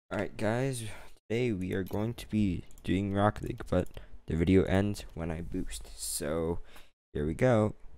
Alright guys, today we are going to be doing Rocket League, but the video ends when I boost. So, here we go.